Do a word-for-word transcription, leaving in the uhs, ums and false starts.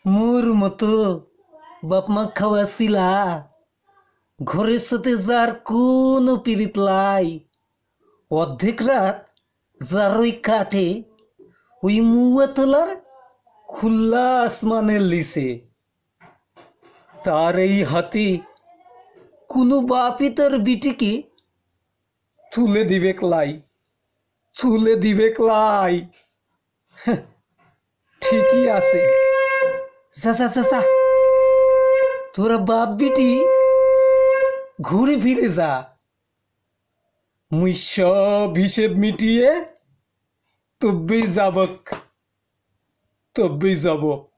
মোর মতো বাপমা খাওয়াছিলা ঘরের সাথে যার কোনো পিরিত লাই অর্ধেক রাত যার ওই কাঠে ওই মুয়া তোলার খুল্লা আসমানের লিসে তার এই হাতি কোনো বাপই তার বিটিকে তুলে দিবে ক্লাই তুলে দিবে ক্লাই ঠিকই আছে যা যা যা যা তোরা বাপ বিটি ঘুরে ফিরে যা মুই সব হিসেব মিটিয়ে তবেই যাব তবেই যাব